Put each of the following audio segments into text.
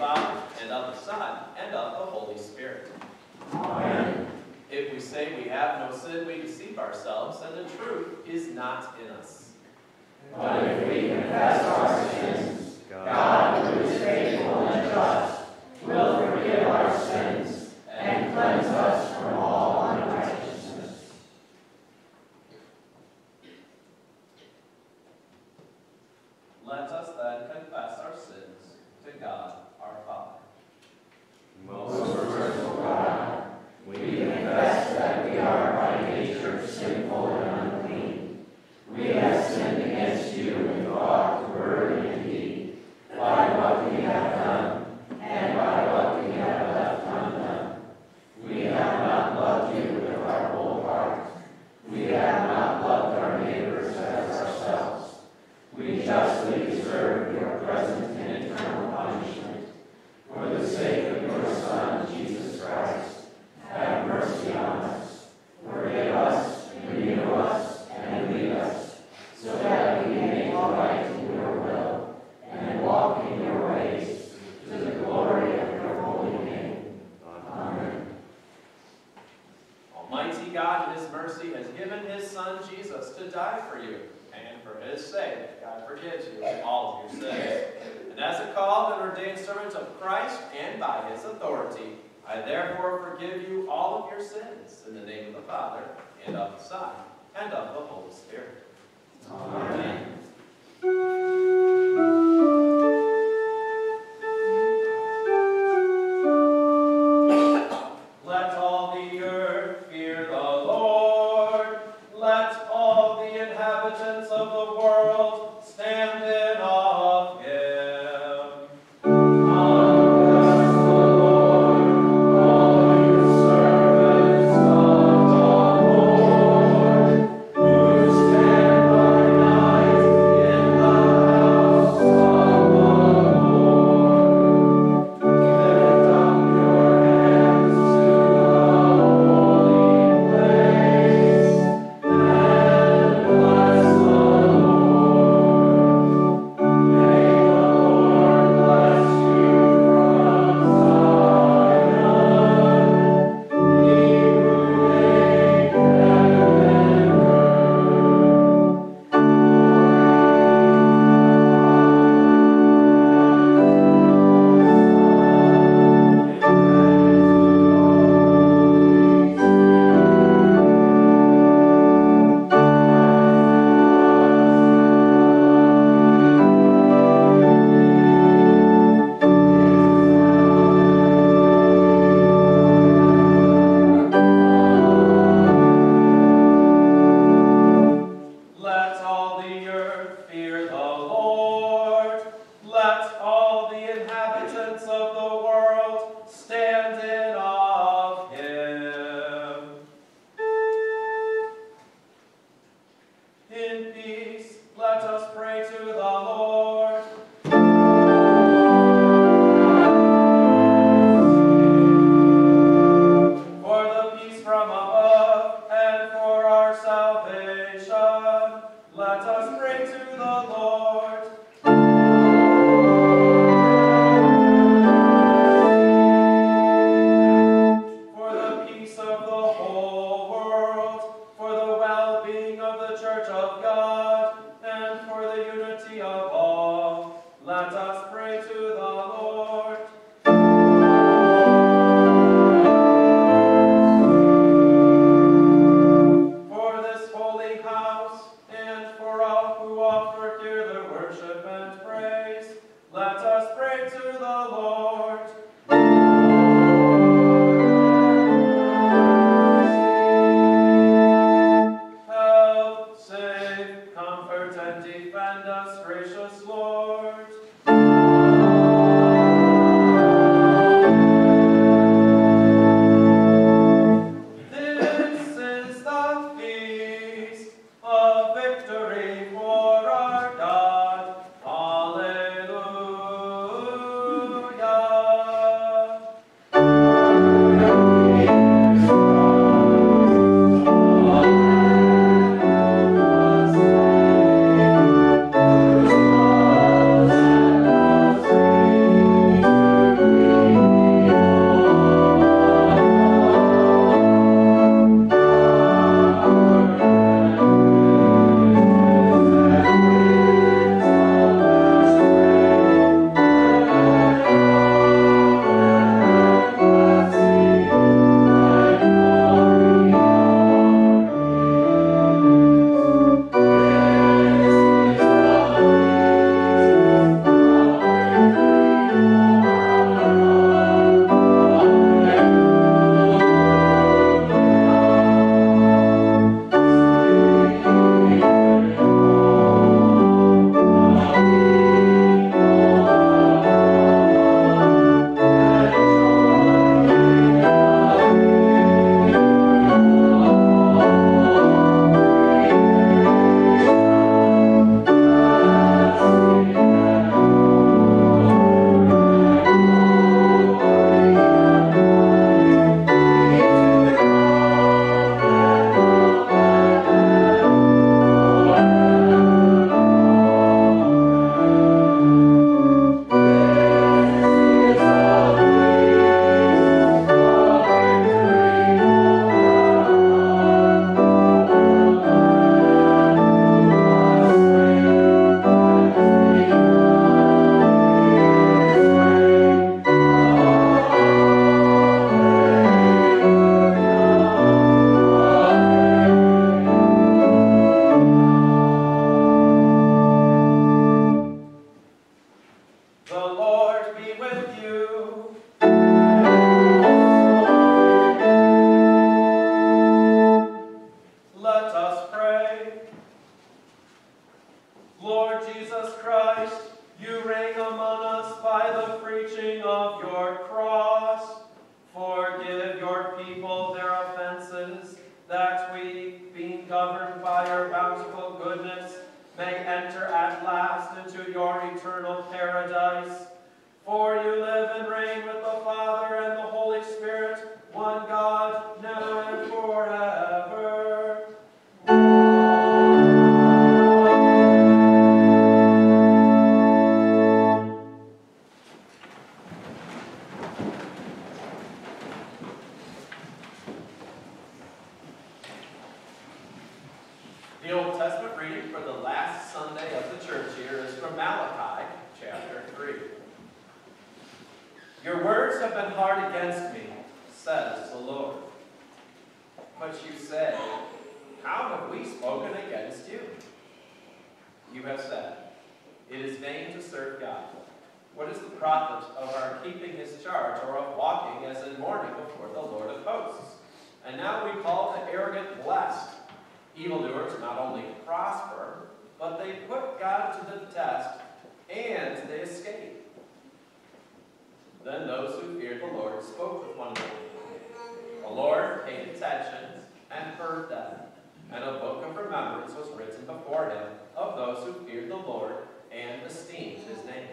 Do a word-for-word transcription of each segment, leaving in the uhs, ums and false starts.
Father, and of the Son, and of the Holy Spirit. Amen. If we say we have no sin, we deceive ourselves, and the truth is not in us. But if we confess our sins, God, who is faithful and just, will forgive our sins and cleanse us from all unrighteousness. Let us then confess our sins to God our Father. Most merciful God, we confess that we are by nature sinful and unclean. We have sinned against you in thought, word, and deed, by what we have done and by what we have left undone. We have not loved you with our whole heart. We have not loved our neighbors as ourselves. We justly deserve your present and eternal punishment. For the sake of your Son, Jesus Christ, have mercy on us. Forgive us, renew us, and lead us, so that we may make right in your will and walk in your ways, to the glory of your holy name. Amen. Almighty God, in his mercy, has given his Son Jesus to die for you, and for his sake, God forgives you all of your sins. And as a called and ordained servant of Christ, and by his authority, I therefore forgive you all of your sins, in the name of the Father, and of the Son, and of the Holy Spirit. Amen. Let all the earth fear the Lord. Let all the inhabitants of the world stand in awe of him. Bless the Lord, all you servants of the Lord, who stand by night in the house of the Lord. Lift up your hands to the holy place, and bless the Lord. May the Lord bless you from Zion, he who made heaven and Let all the earth fear the Lord. Let all the inhabitants of the world stand in awe of him. In peace, let us pray to the Lord. For the peace from above and for our salvation, let us pray to the Lord. For the peace of the whole world, for the well-being of the Church of God, and for the unity of all, let us pray to the Lord. For this holy house, and for all who offer here their worship and praise, let us pray to the Lord. Help, save, comfort, and defend us, gracious Lord. of your cross. Forgive your people their offenses, that we, being governed by your bountiful goodness, may enter at last into your eternal paradise. For you live and reign with the Father and the Holy Spirit, one God, now and forever. The Old Testament reading for the last Sunday of the church year is from Malachi, chapter three. Your words have been hard against me, says the Lord. But you say, how have we spoken against you? You have said, it is vain to serve God. What is the profit of our keeping his charge, or of walking as in mourning before the Lord of hosts? And now we call the arrogant blessed. Evildoers not only prosper, but they put God to the test, and they escape. Then those who feared the Lord spoke with one another. The Lord paid attention and heard them, and a book of remembrance was written before him of those who feared the Lord and esteemed his name.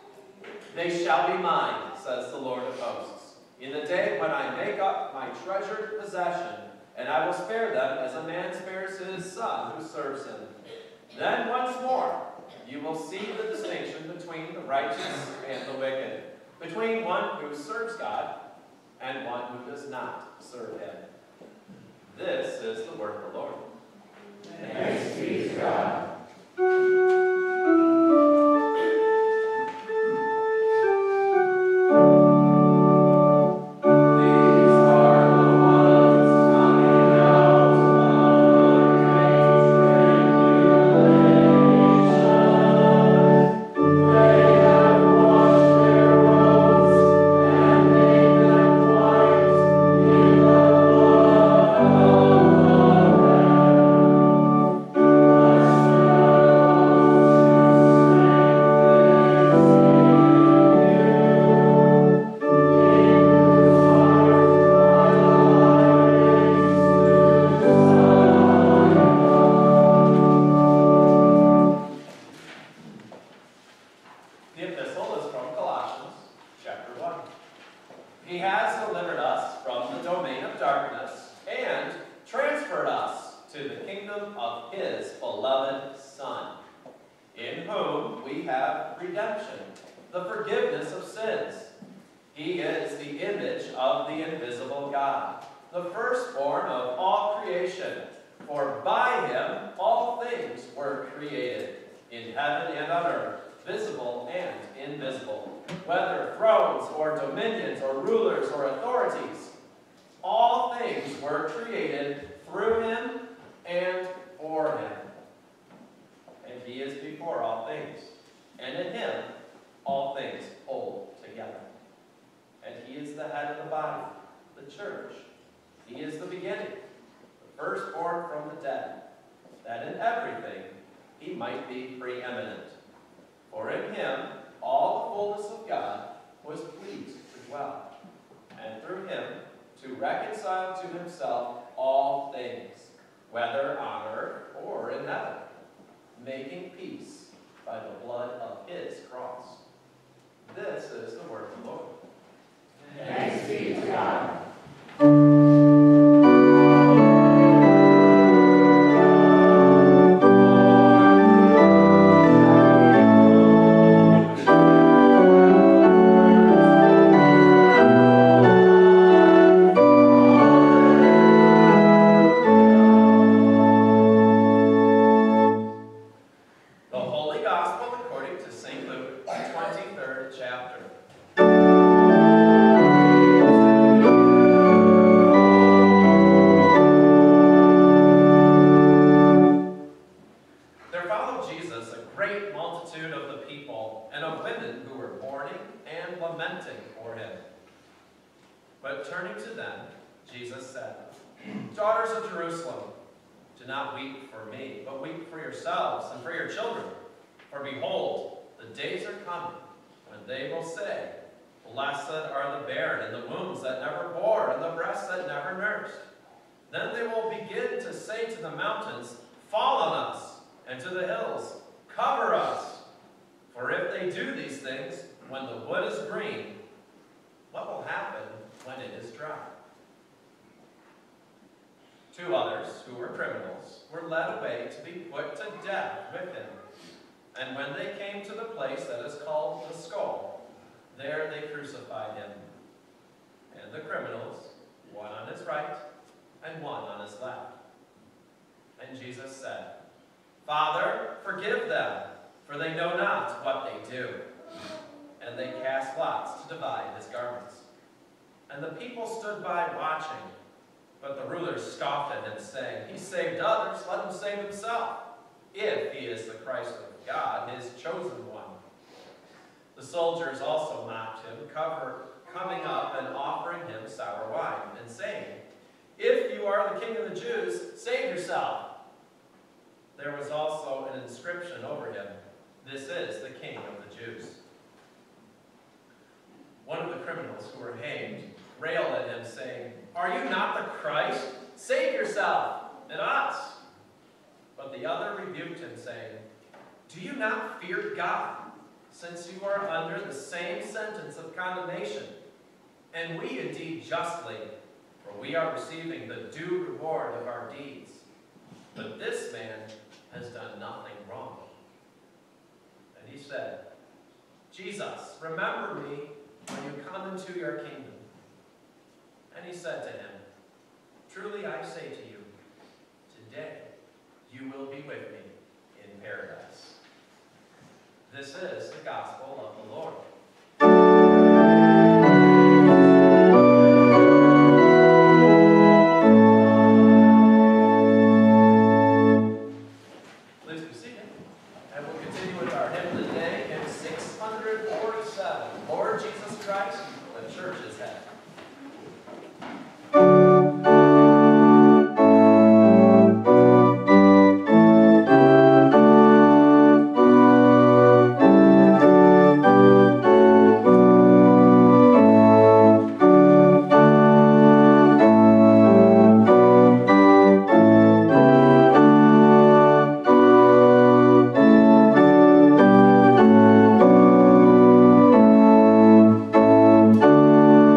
They shall be mine, says the Lord of hosts, in the day when I make up my treasured possession, and I will spare them as a man spares his son who serves him. Then once more you will see the distinction between the righteous and the wicked, between one who serves God and one who does not serve him. This is the word of the Lord. Thanks be to God. For behold, the days are coming when they will say, Blessed are the barren, and the wombs that never bore, and the breasts that never nursed. Then they will begin to say to the mountains, fall on us, and to the hills, cover us. For if they do these things when the wood is green, what will happen when it is dry? Two others, who were criminals, were led away to be put to death with him. And when they came to the place that is called the Skull, there they crucified him, and the criminals, one on his right and one on his left. And Jesus said, Father, forgive them, for they know not what they do. And they cast lots to divide his garments. And the people stood by watching, but the rulers scoffed at him, saying, He saved others, let him save himself, if he is the Christ of God, his chosen one. The soldiers also mocked him, cover, coming up and offering him sour wine, and saying, If you are the king of the Jews, save yourself. There was also an inscription over him, This is the King of the Jews. One of the criminals who were hanged railed at him, saying, Are you not the Christ? Save yourself and us. But the other rebuked him, saying, Do you not fear God, since you are under the same sentence of condemnation? And we indeed justly, for we are receiving the due reward of our deeds. But this man has done nothing wrong. And he said, Jesus, remember me when you come into your kingdom. And he said to him, Truly I say to you, today you will be with me in paradise. This is the gospel of the Lord. Please be seated, and we'll continue with our hymn today in six forty-seven. Lord Jesus Christ, the church is head. Thank you.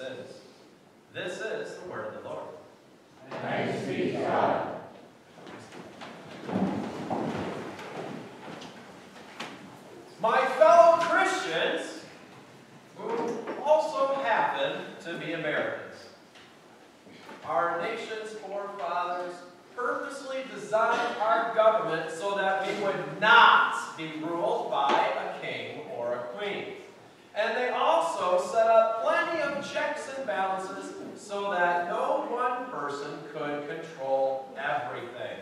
sins. This is the word of the Lord. Thanks be to God. My fellow Christians, who also happen to be Americans, our nation's forefathers purposely designed our government so that we would not be ruled by a king or a queen. And they also set up plenty of checks and balances so that no one person could control everything.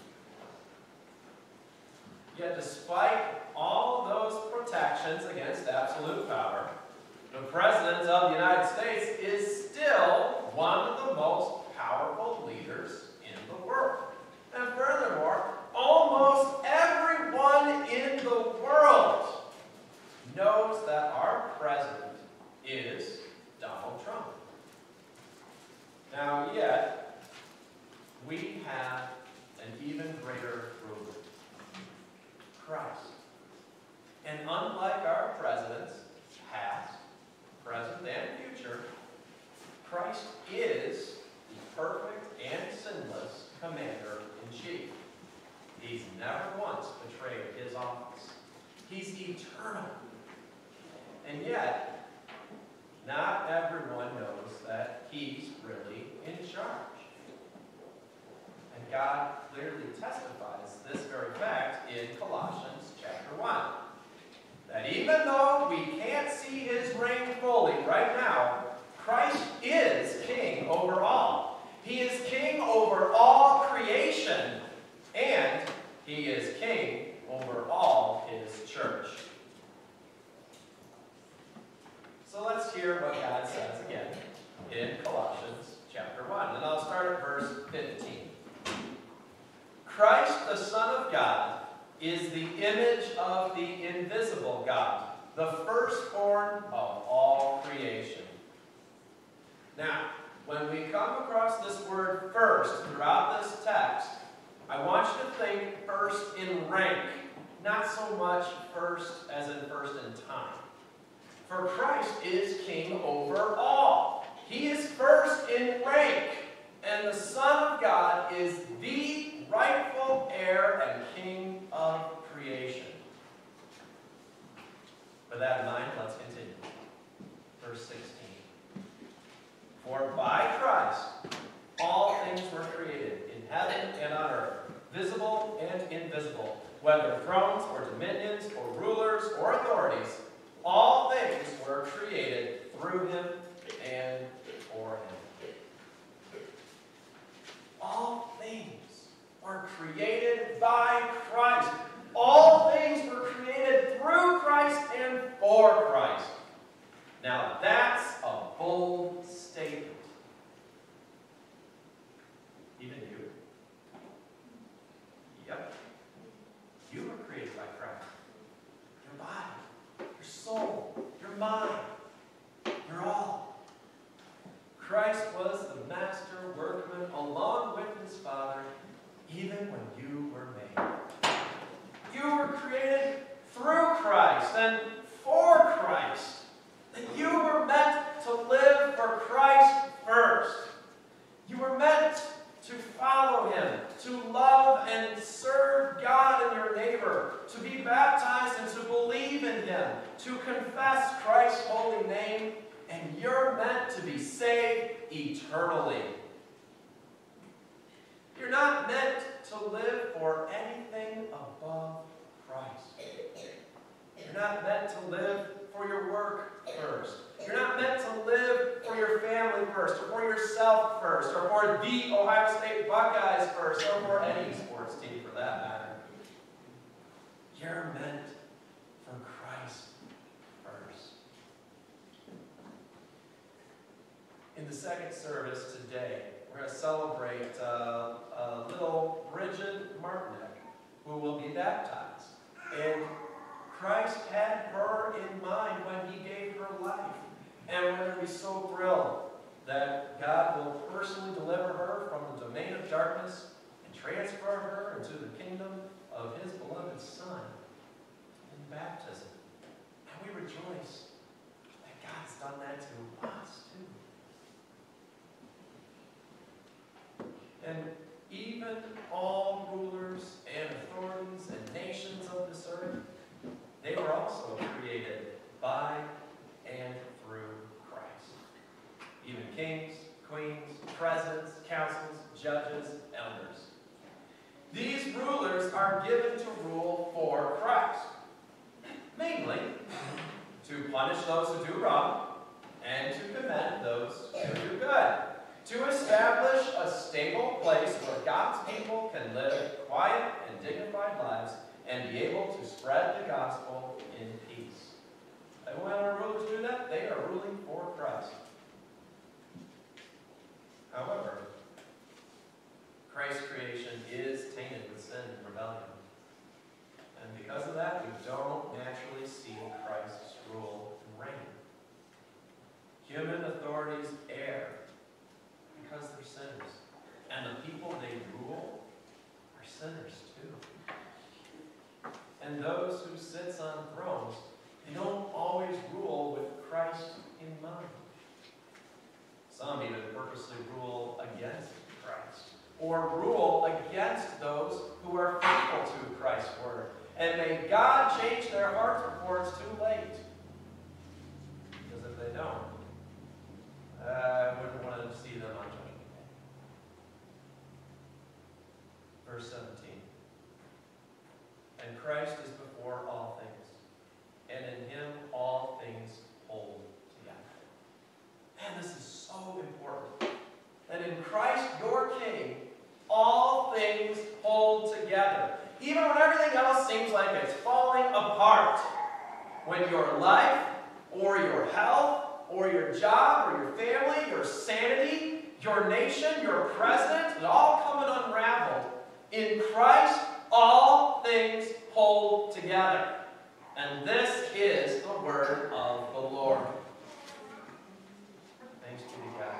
Yet despite all those protections against absolute power, the President of the United States is still one of the most powerful leaders in the world. And furthermore, almost everyone in the world knows that our President is Donald Trump. Now, yet, we have an even greater ruler, Christ. And unlike our presidents, past, present, and future, Christ is the perfect and sinless commander-in-chief. He's never once betrayed his office. He's eternal. And yet, not everyone knows that he's really in charge. And God clearly testifies this very fact in Colossians chapter one. That even though we can't see his reign fully right now, Christ is king over all. He is king over all creation, and he is king over all his church. So let's hear what God says again in Colossians chapter one. And I'll start at verse fifteen. Christ, the Son of God, is the image of the invisible God, the firstborn of all creation. Now, when we come across this word first throughout this text, I want you to think first in rank, not so much first as in first in time. For Christ is king over all. He is first in rank, and the Son of God is the rightful heir and king of creation. With that in mind, let's continue. Verse sixteen. For by Christ all things were created, in heaven and on earth, visible and invisible, whether thrones or dominions or rulers or authorities, all things were created through him and for him. All things were created by Christ. All things were created through Christ and for Christ. Now that's a bold statement. Even you. Yep. You were created by Christ. Your body, your soul, your mind, your all. Christ was the master workman along with his Father, even when you were made. You were created through Christ and for Christ. That you were meant to live for Christ first. You were meant to follow him, to love and serve God and your neighbor, to be baptized and to believe in him, to confess Christ's holy name, and you're meant to be saved eternally. You're not meant to live for anything above Christ. You're not meant to live for your work first. You're not meant to live for your family first, or for yourself first, or for the Ohio State Buckeyes first, or for any sports team for that matter. You're meant for Christ first. In the second service today, we're going to celebrate uh, uh, little Bridget Martinek, who will be baptized. And Christ had her in mind when he gave her life. And we're going to be so thrilled that God will personally deliver her from the domain of darkness and transfer her into the kingdom of his beloved Son in baptism. And we rejoice that God's done that to us too. were also created by and through Christ. Even kings, queens, presidents, councils, judges, elders. These rulers are given to rule for Christ. Mainly, to punish those who do wrong, and to commend those who do good. To establish a stable place where God's people can live quiet and dignified lives and be able to spread the gospel in peace. And when our rulers do that, they are ruling for Christ. However, Christ's creation is tainted with sin and rebellion. And because of that, we don't naturally see Christ's rule and reign. Human authorities err because they're sinners. And the people they rule are sinners too. And those who sit on thrones, they don't always rule with Christ in mind. Some even purposely rule against Christ, or rule against those who are faithful to Christ's word. And may God change their hearts before it's too late. Because if they don't, uh, I wouldn't want to see them on Judgment Day. Verse seventeen. And Christ is before all things, and in him all things hold together. Man, this is so important. And in Christ, your King, all things hold together. Even when everything else seems like it's falling apart. When your life, or your health, or your job, or your family, your sanity, your nation, your president, is all coming unraveled. In Christ, all things hold together. And this is the word of the Lord. Thanks be to God.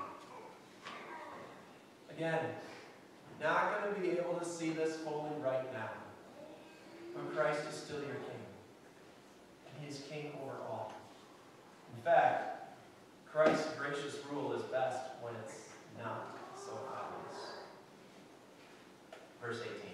Again, not going to be able to see this fully right now. But Christ is still your King. And he is King over all. In fact, Christ's gracious rule is best when it's not so obvious. Verse eighteen.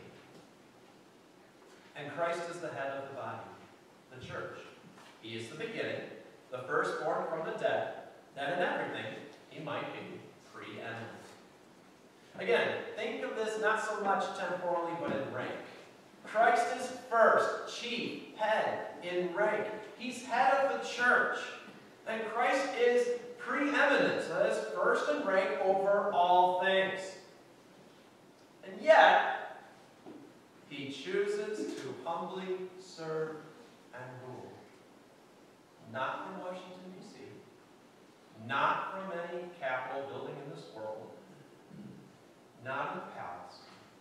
And Christ is the head of the body, the church. He is the beginning, the firstborn from the dead, that in everything he might be preeminent. Again, think of this not so much temporally, but in rank. Christ is first, chief, head, in rank. He's head of the church. And Christ is preeminent, that is, first in rank over all things. And yet, he chooses to humbly serve and rule. Not from Washington, D C, not from any Capitol building in this world, not in the palace,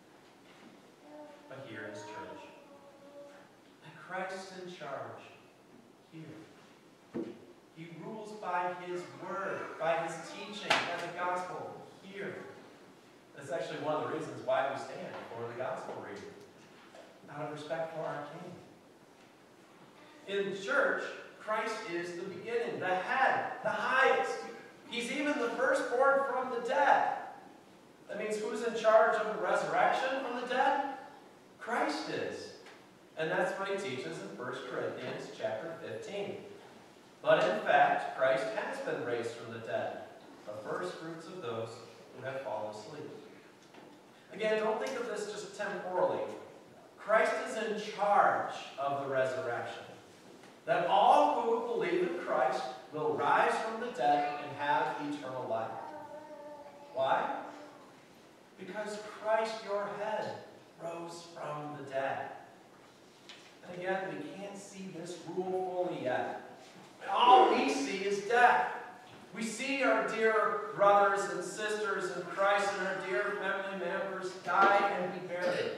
but here in his church. And Christ's in charge here. He rules by his word, by his teaching, by the gospel here. That's actually one of the reasons why we stand for the gospel reading, out of respect for our King. In church, Christ is the beginning, the head, the highest. He's even the firstborn from the dead. That means who's in charge of the resurrection from the dead? Christ is. And that's what he teaches in First Corinthians chapter fifteen. But in fact, Christ has been raised from the dead, the first fruits of those who have fallen asleep. Again, don't think of this just temporally. Christ is in charge of the resurrection. That all who believe in Christ will rise from the dead and have eternal life. Why? Because Christ, your head, rose from the dead. And again, we can't see this rule fully yet. All we see is death. We see our dear brothers and sisters in Christ and our dear family members die and be buried.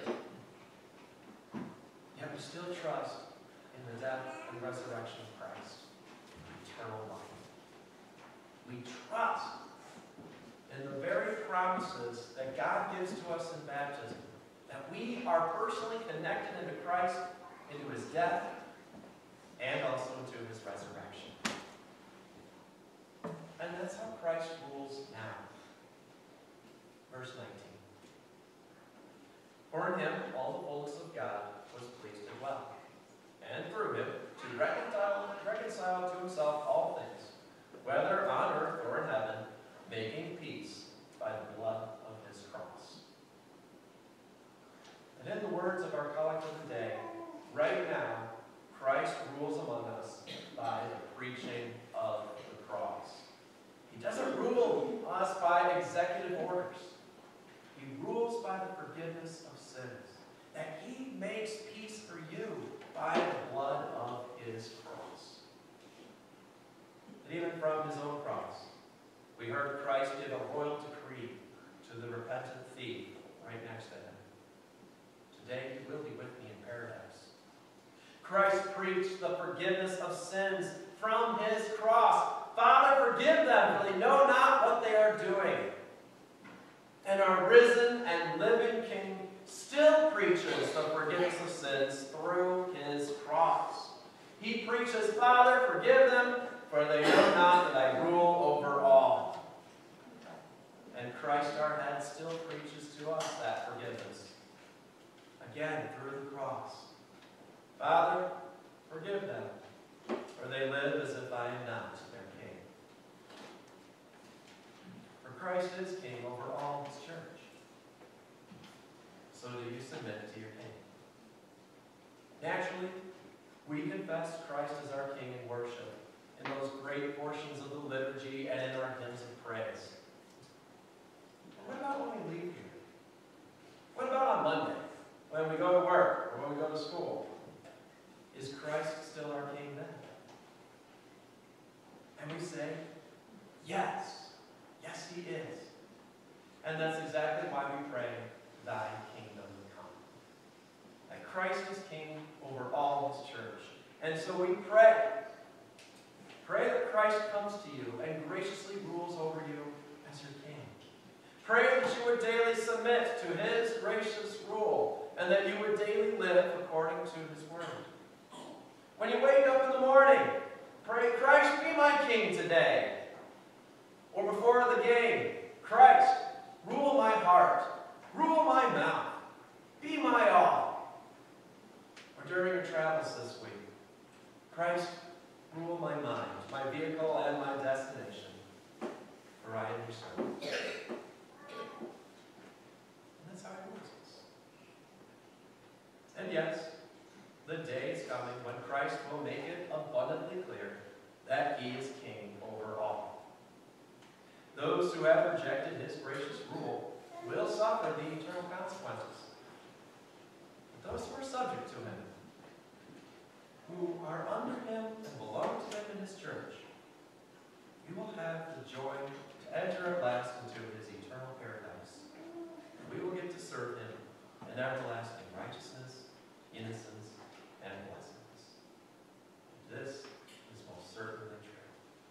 Yet we still trust in the death and resurrection of Christ, eternal life. We trust in the very promises that God gives to us in baptism, that we are personally connected into Christ, into his death, and also into his resurrection. And that's how Christ rules now. Verse nineteen. For in him all the fullness of God was pleased to dwell, and through him Christ rules among us by the preaching of the cross. He doesn't rule us by executive orders. He rules by the forgiveness of sins. That he makes peace for you by the blood of his cross. And even from his own cross, we heard Christ give a royal decree to the repentant thief right next to him. Today you will be with me in paradise. Christ preached the forgiveness of sins from his cross. Father, forgive them, for they know not what they are doing. And our risen and living King still preaches the forgiveness of sins through his cross. He preaches, Father, forgive them, for they know not that I rule over all. And Christ our head still preaches to us that forgiveness. Again, through the cross. Father, forgive them, for they live as if I am not their king. For Christ is king over all his church. So do you submit to your king? Naturally, we confess Christ as our king in worship, in those great portions of the liturgy and in our hymns of praise. But what about when we leave here? What about on Monday, when we go to work or when we go to school? Is Christ still our king then? And we say, yes, yes he is. And that's exactly why we pray, thy kingdom come. That Christ is king over all his church. And so we pray. Pray that Christ comes to you and graciously rules over you as your king. Pray that you would daily submit to his gracious rule and that you would daily live according to his word. When you wake up in the morning, pray, Christ, be my king today. Or before the game, Christ, rule my heart, rule my mouth, be my all. Or during your travels this week, Christ, rule my mind, my vehicle, and my destination, for I am your servant. And that's how he rules us. And yes, the day is coming when Christ will make it abundantly clear that he is king over all. Those who have rejected his gracious rule will suffer the eternal consequences. But those who are subject to him, who are under him and belong to him in his church, you will have the joy to enter at last into his eternal paradise. We will get to serve him in everlasting righteousness, innocence, and blessings. This is most certainly true.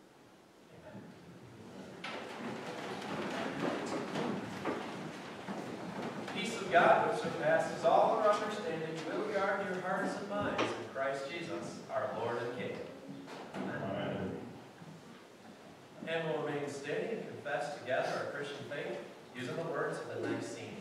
Amen. Peace of God, which surpasses all our understanding, will guard your hearts and minds in Christ Jesus, our Lord and King. Amen. Amen. And we'll remain standing and confess together our Christian faith using the words of the Nicene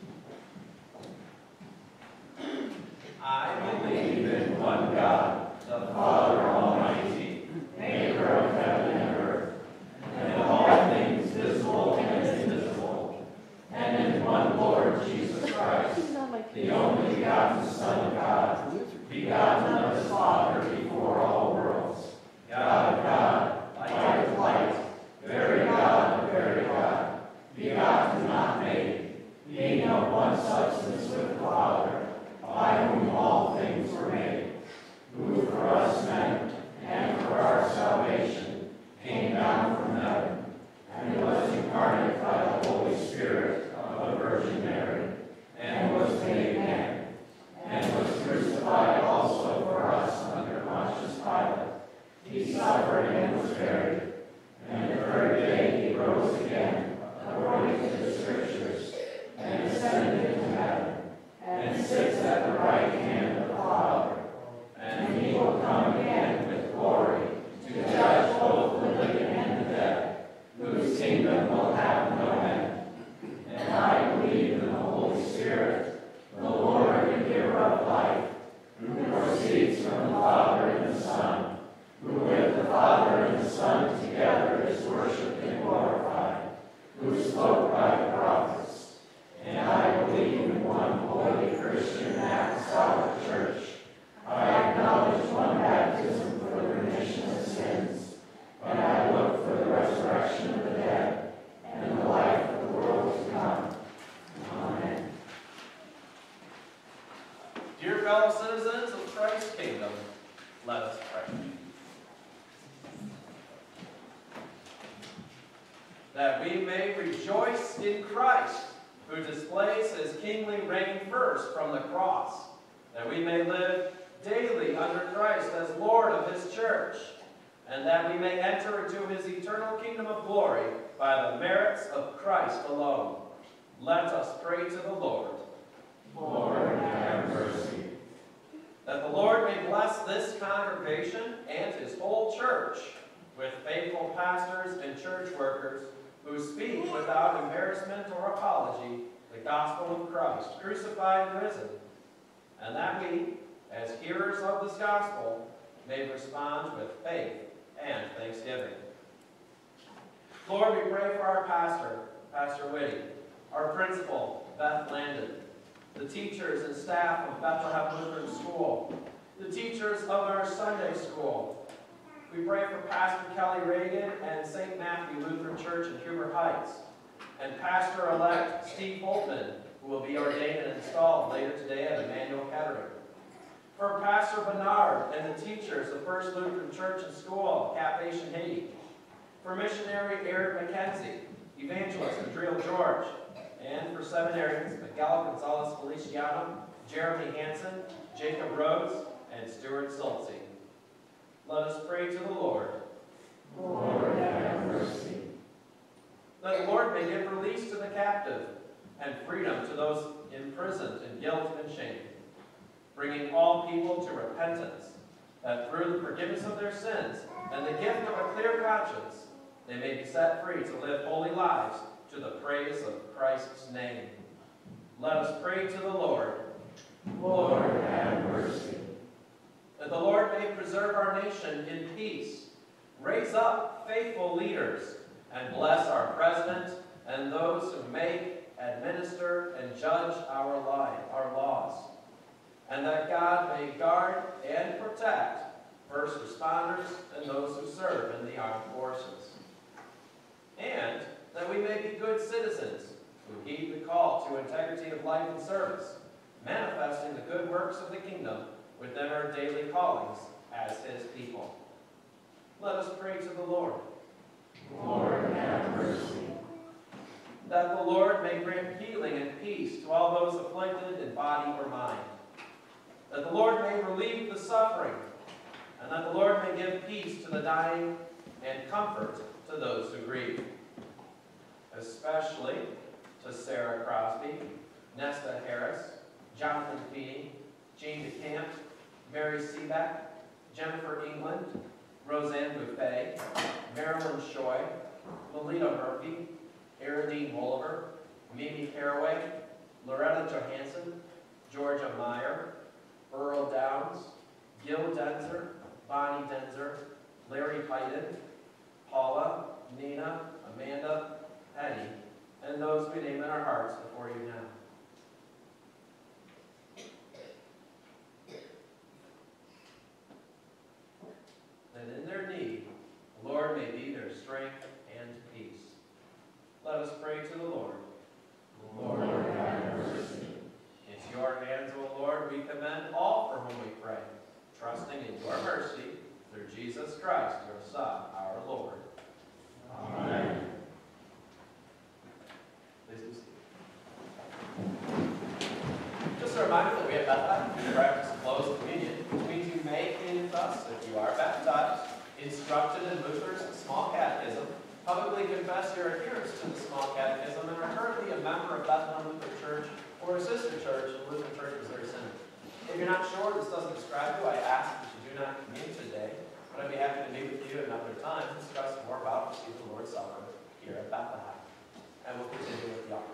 Creed. I believe in one God, the Father Almighty, maker of heaven and earth, and all things visible and invisible, and in one Lord Jesus Christ, the only begotten Son of God, begotten of his Father before all worlds, God of God, light of light, very God of very God, begotten not made, Let us pray. That we may rejoice in Christ, who displays his kingly reign first from the cross, that we may live daily under Christ as Lord of his church, and that we may enter into his eternal kingdom of glory by the merits of Christ alone. Let us pray to the Lord. Lord, have mercy. That the Lord may bless this congregation and his whole church with faithful pastors and church workers who speak without embarrassment or apology the gospel of Christ, crucified and risen, and that we, as hearers of this gospel, may respond with faith and thanksgiving. Lord, we pray for our pastor, Pastor Whitty, our principal, Beth Landon, the teachers and staff of Bethlehem Lutheran School, the teachers of our Sunday school. We pray for Pastor Kelly Reagan and Saint Matthew Lutheran Church in Huber Heights, and Pastor-elect Steve Holtman, who will be ordained and installed later today at Emmanuel Kettering. For Pastor Bernard and the teachers of First Lutheran Church and School, Cap-Haitian Haiti. For missionary Eric McKenzie, evangelist Adriel George, and for seminarians Miguel Gonzalez Feliciano, Jeremy Hansen, Jacob Rhodes, and Stuart Schultze. Let us pray to the Lord. Lord, have mercy. That the Lord may give release to the captive and freedom to those imprisoned in guilt and shame, bringing all people to repentance, that through the forgiveness of their sins and the gift of a clear conscience, they may be set free to live holy lives to the praise of Christ's name. Let us pray to the Lord. Lord, have mercy. That the Lord may preserve our nation in peace, raise up faithful leaders, and bless our president and those who make, administer, and judge our life, our laws. And that God may guard and protect first responders and those who serve in the armed forces. And that we may be good citizens who heed the call to integrity of life and service, manifesting the good works of the kingdom within our daily callings as his people. Let us pray to the Lord. Lord, have mercy. That the Lord may grant healing and peace to all those afflicted in body or mind. That the Lord may relieve the suffering, and that the Lord may give peace to the dying and comfort to those who grieve. Especially to Sarah Crosby, Nesta Harris, Jonathan Feeney, Jean DeCamp, Mary Seebeck, Jennifer England, Roseanne Buffet, Marilyn Shoy, Melita Murphy, Eridine Wolliver, Mimi Caraway, Loretta Johansson, Georgia Meyer, Earl Downs, Gil Denzer, Bonnie Denzer, Larry Hyden, Paula, Nina, Amanda, Eddie, and those we name in our hearts before you now. That in their need, the Lord may be their strength and peace. Let us pray to the Lord. Lord, have mercy. Into your hands, O Lord, we commend all for whom we pray, trusting in your mercy through Jesus Christ, your Son, our Lord. Amen. Please be seated. Just a reminder that we at Bethlehem do practice closed communion, which means you may communicate with us if you are baptized, instructed in Luther's Small Catechism, publicly confess your adherence to the Small Catechism, and are currently a member of Bethlehem Lutheran Church or a sister church in Lutheran Church Missouri Synod. If you're not sure this doesn't describe you, I ask that you do not commune today, but I'd be happy to meet with you another time to discuss more about receiving the Lord's Supper here at Bethlehem. And we'll continue with the offering.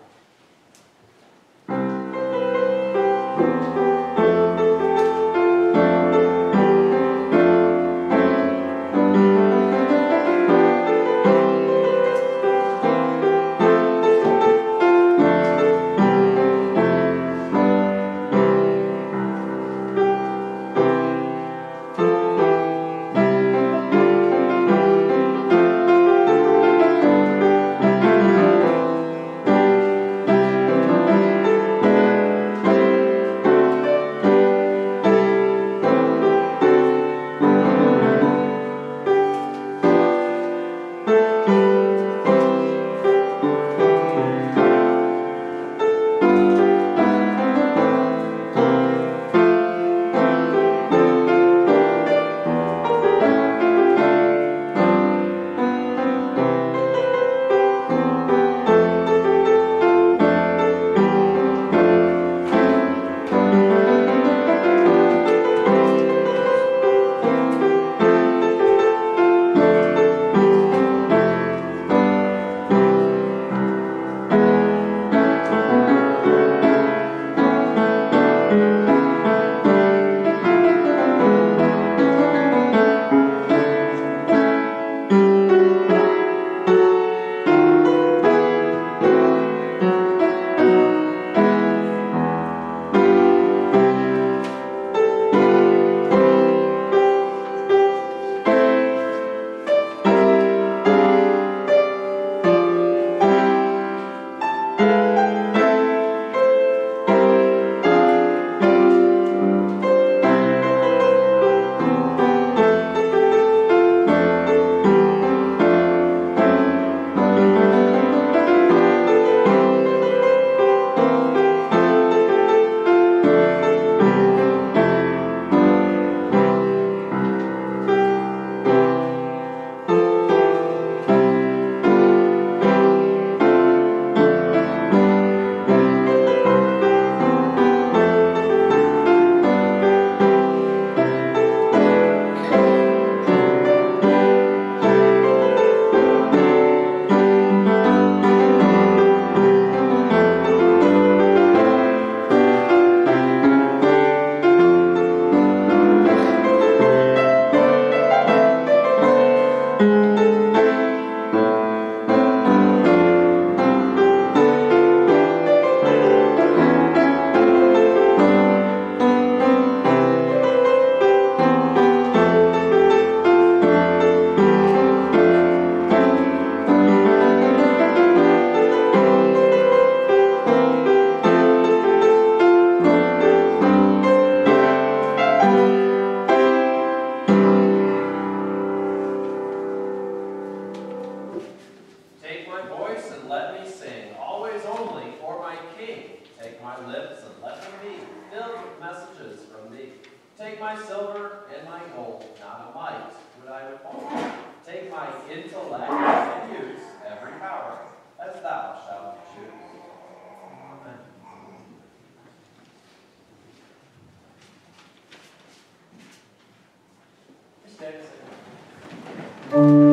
Lord, silver and my gold, not a mite would I withhold. Take my intellect and use every power as thou shalt choose. Amen. Stand and sing.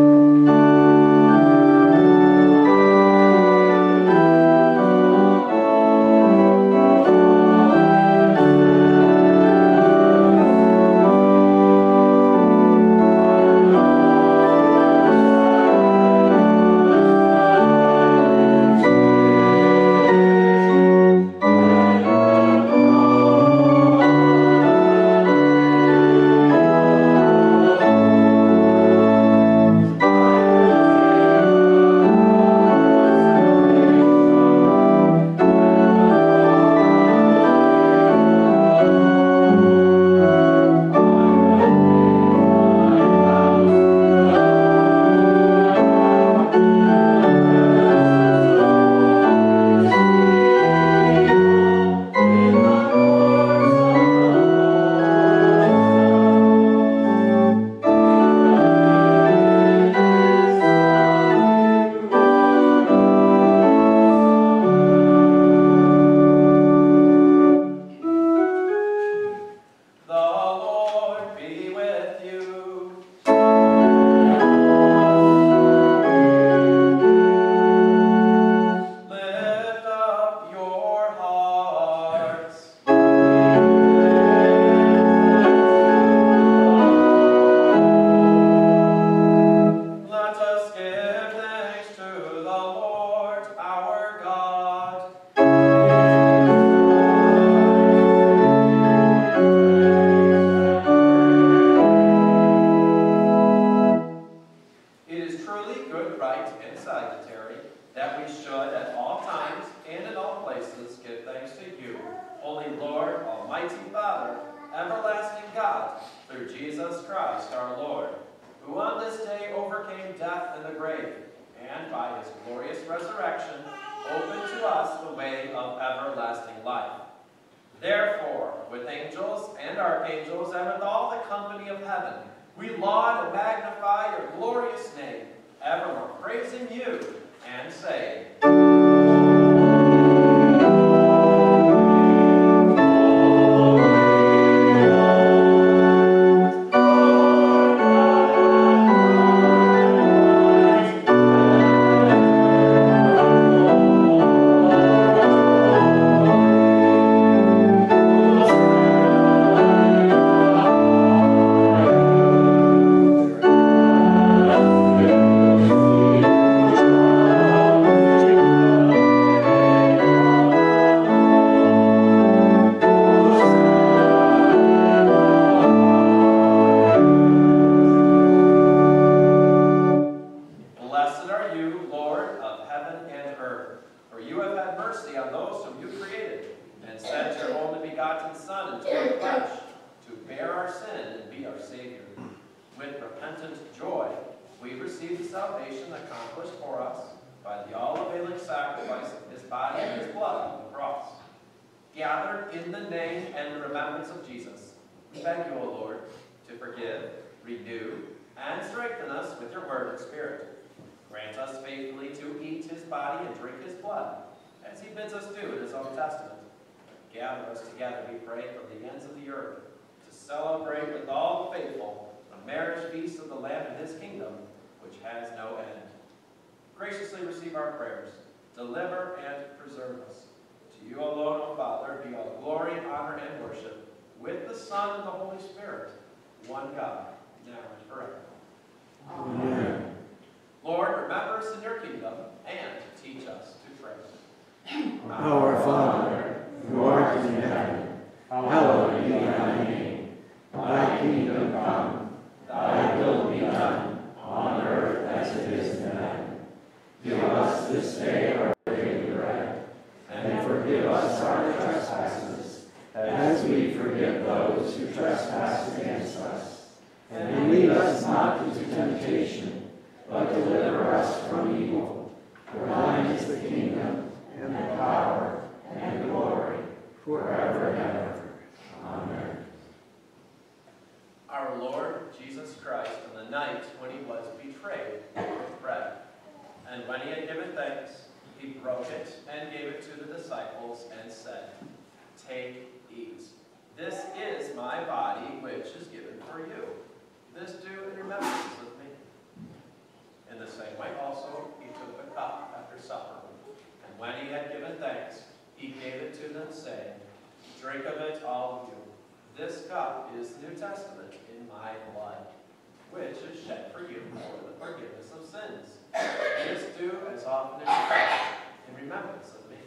Our Lord Jesus Christ, on the night when he was betrayed, took bread. And when he had given thanks, he broke it and gave it to the disciples and said, "Take, eat. This is my body, which is given for you. This do in remembrance of me." In the same way also he took the cup after supper. And when he had given thanks, he gave it to them, saying, "Drink of it, all of you. This cup is the New Testament in my blood, which is shed for you for the forgiveness of sins. This do as often as you can in remembrance of me."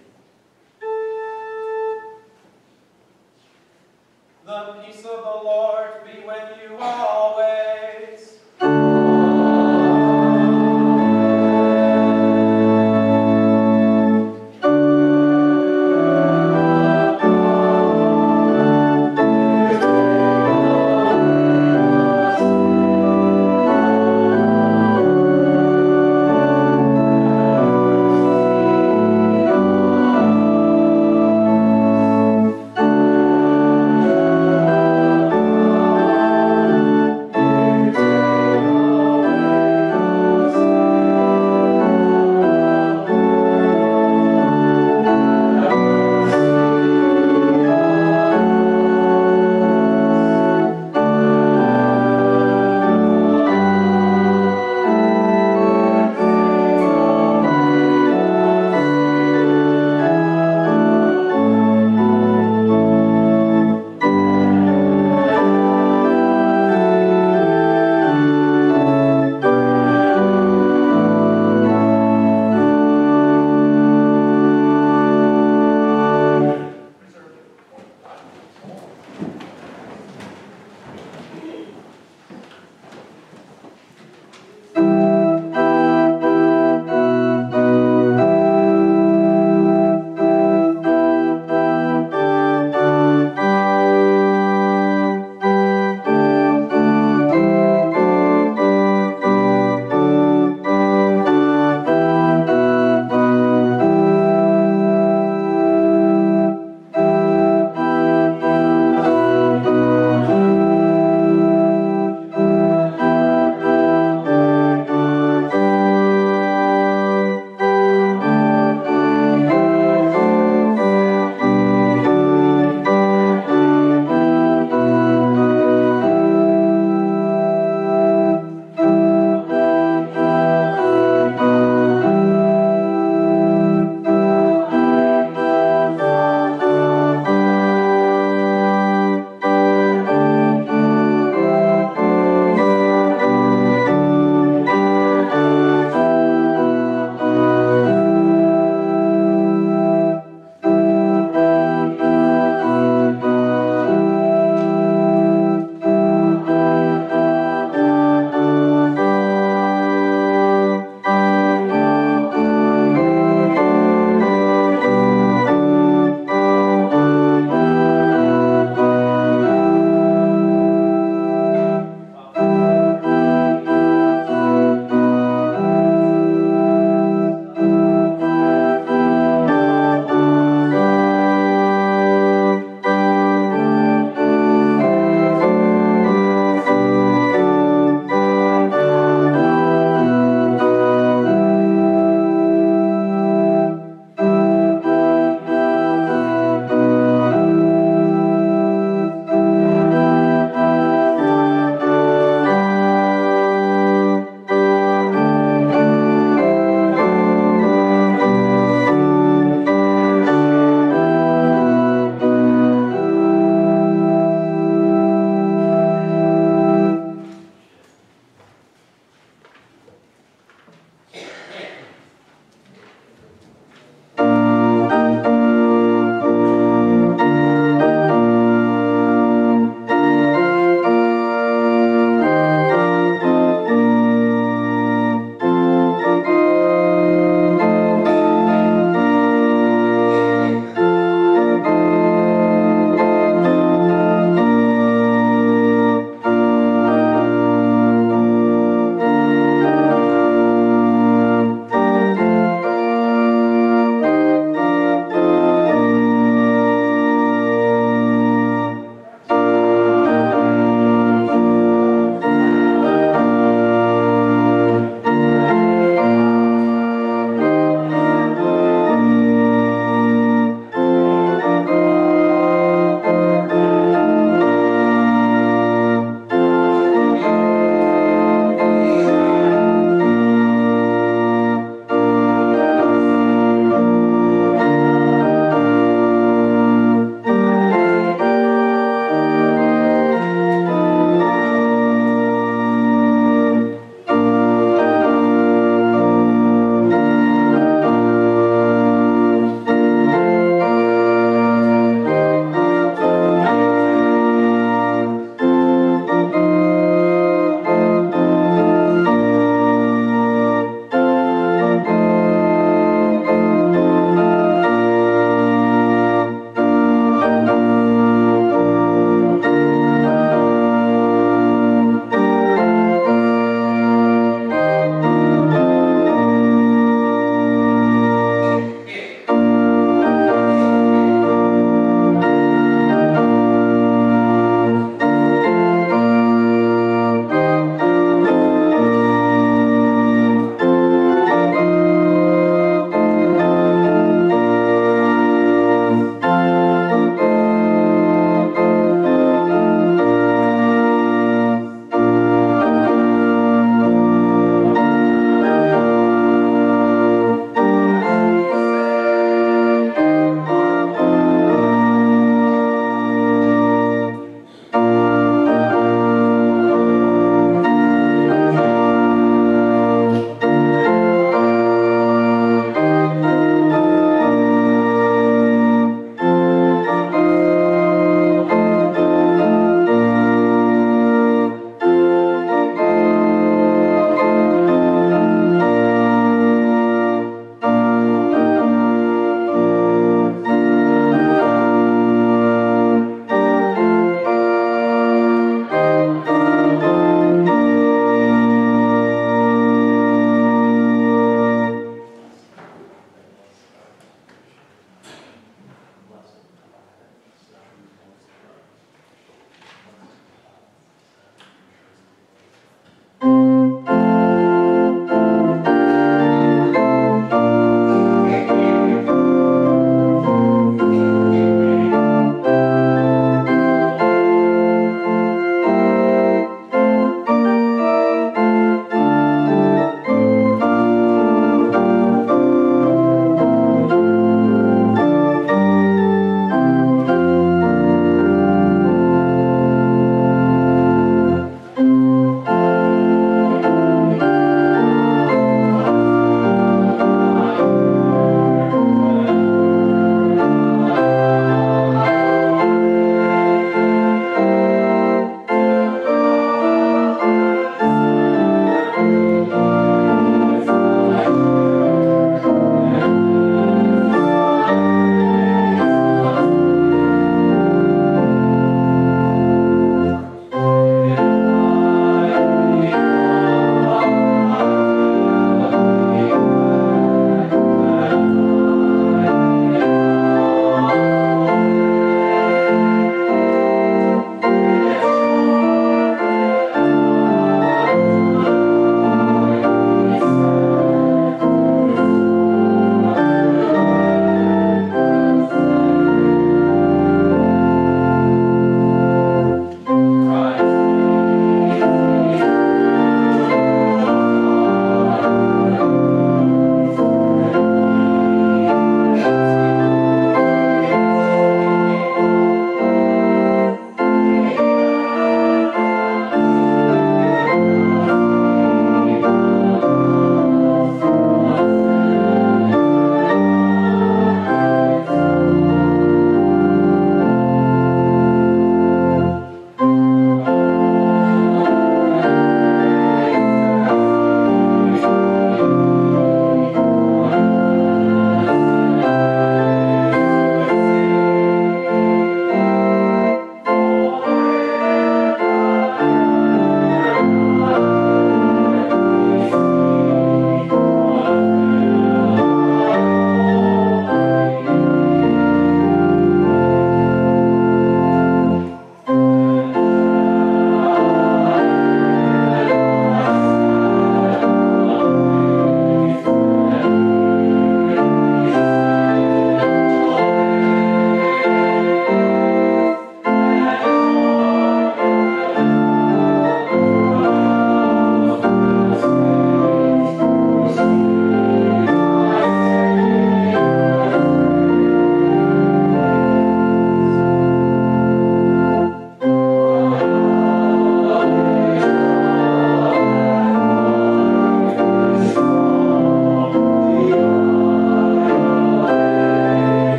The peace of the Lord be with you always. Thank you.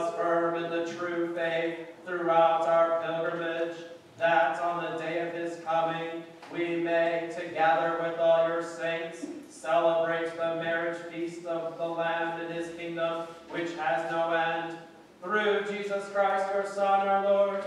us firm in the true faith throughout our pilgrimage, that on the day of his coming we may, together with all your saints, celebrate the marriage feast of the Lamb in his kingdom, which has no end. Through Jesus Christ, your Son, our Lord,